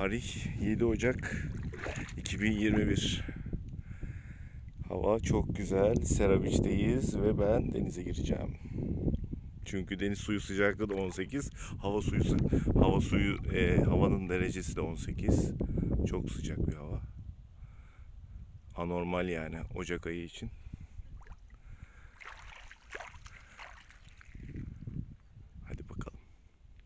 Tarih 7 Ocak 2021. Hava çok güzel. Sera Beach'teyiz ve ben denize gireceğim. Çünkü deniz suyu sıcaklığı da 18. Havanın derecesi de 18. Çok sıcak bir hava. Anormal yani Ocak ayı için.